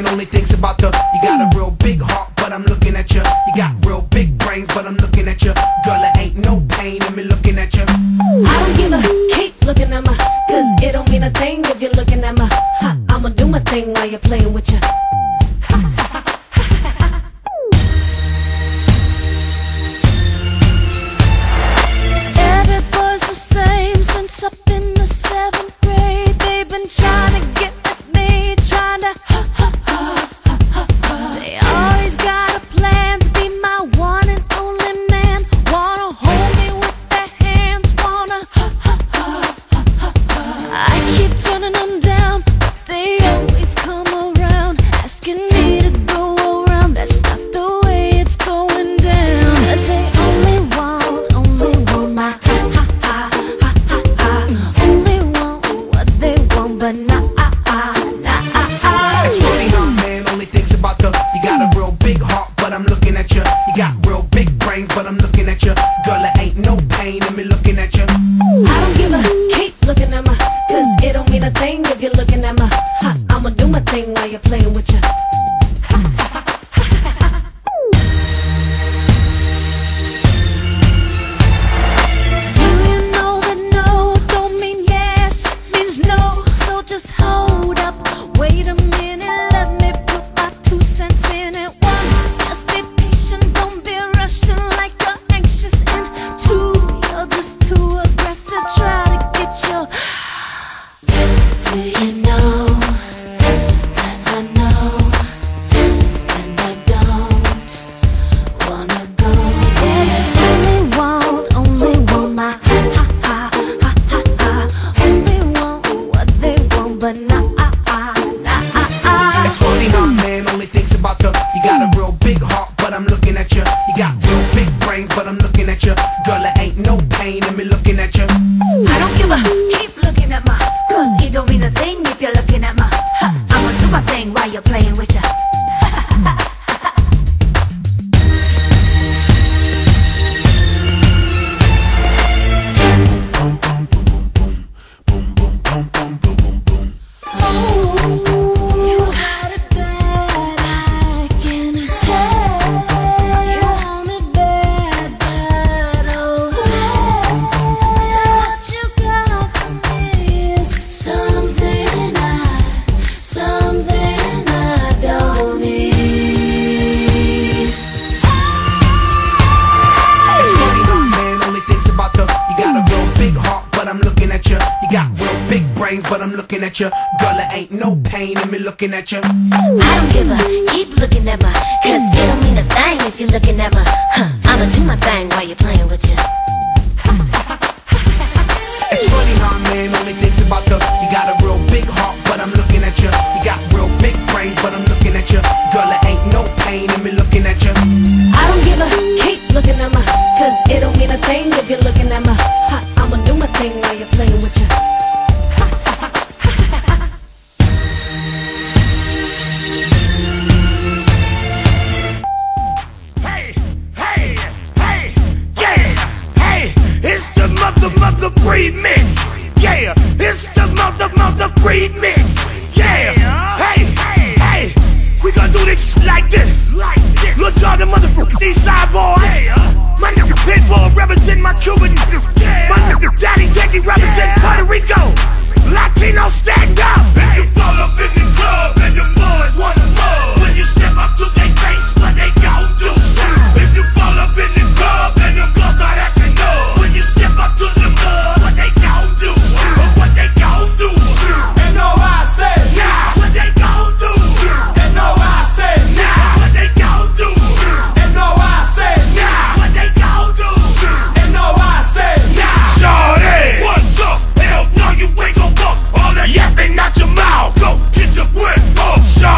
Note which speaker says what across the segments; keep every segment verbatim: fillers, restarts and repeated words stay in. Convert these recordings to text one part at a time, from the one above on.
Speaker 1: man only thinks about the. You got a real big heart, but I'm looking at you. You got real big brains, but I'm looking at you. Girl, it ain't no pain in me looking at you.
Speaker 2: I don't give a keep looking at my, cause it don't mean a thing if you're looking at my. Ha, I'ma do my thing while you're playing with you.
Speaker 3: Every boy's the same since up in the seventh grade. They've been trying to get with me, trying to ha ha ha ha ha. They always got a plan to be my one and only man. Wanna hold me with their hands, wanna ha ha ha ha ha. I keep turning them down, but they always come around, asking me to go around. That's not the way it's going down. Cause they only want, only want my ha ha ha ha ha ha. Only want what they want, but not ah ah, not ah ah.
Speaker 1: It's funny how man only thinks about the. You got a real big heart, but I'm looking at you. You got real big brains, but I'm looking at you. Girl, it ain't no pain in me looking at you.
Speaker 2: I don't give a keep looking at my, cause it don't mean a thing if you're looking at my. Ha, I'ma do my thing while you're playing with you.
Speaker 3: Do you know that no don't mean yes, it means no. So just hold up, wait a minute, let me put my two cents in it. One, just be patient, don't be rushing like you're anxious. And two, you're just too aggressive, try to get your. Do you know that I know, and I don't wanna go there. Only want, only want my ha ha ha ha ha ha. Only want what they want, but not ah ah, not ah ah.
Speaker 1: It's funny how man only thinks about the. You got a real big heart, but I'm looking at you. You got real big brains, but I'm looking at you. Girl, it ain't no pain in me looking at you.
Speaker 4: I don't give a keep looking at my, cause it don't mean a thing if you're looking at my. Ha, I'ma do my thing while you're playing with ya.
Speaker 3: You got it bad, I can tell. You want it bad, bad, oh. What you got for me is something I, something I don't need.
Speaker 1: It's funny how man only thinks about the. You got a real big heart, but I'm looking at you. You got real big brains, but I'm looking at you. Girl, it ain't no pain in me looking at you.
Speaker 4: I don't give a keep looking at my, cause it don't mean a thing if you're looking at my. Huh, I'ma do my thing while you're playing with ya.
Speaker 1: It's funny how man only thinks about the. You got a real big heart, but I'm looking at you. You got real big brains, but I'm looking at you. Girl, it ain't no pain in me looking at you.
Speaker 2: I don't give a keep looking at my, cause it don't mean a thing if you're looking at my. Ha, I'ma do my thing while you're playing with you.
Speaker 5: Hey, hey, hey, yeah, hey, it's the mother, mother remix. Yeah, it's the mother, mother remix. Yeah, hey, hey, we gonna do this like this. Look all the motherfuckers, these side boys. My nigga Pitbull represent my Cuban. My nigga Daddy Yankee represent Puerto Rico. Latino stand up. You fall up in the club and the boys wanna more. When you step up to their face, what they gon' do? If you fall up in the club and the girls start acting up. When you step up to the mud, what they gon' do? What they gon' do? And know I said, nah. What they gon' do? And know I said, nah. What they gon' do? And know I said, nah. What they gon' do? And know I said, nah. Shorty, what's up? Hell no, you ain't gon' fuck all that yapping out your mouth. Go get your whip up, shorty.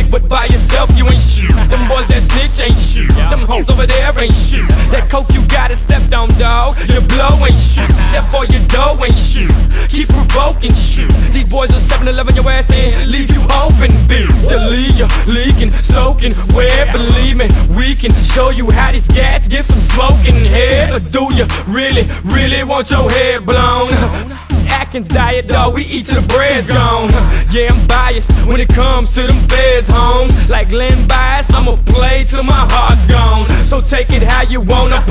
Speaker 6: but by yourself you ain't shit. Them boys that snitch ain't shit. Them hoes over there ain't shit. That coke you got is stepped on, dog. Your blow ain't shit. That boy your dough ain't shit. Keep provoking shit. These boys are seven eleven your ass in, leave you open, bitch. Still leave you leaking, soaking wet. Believe me, we can show you how these cats get some smoking head. Or do you really, really want your head blown? Atkins diet, dog, we eat till the bread's gone. Yeah, I'm biased when it comes to them feds, homes. Like Glenn Bias, I'ma play till my heart's gone. So take it how you wanna.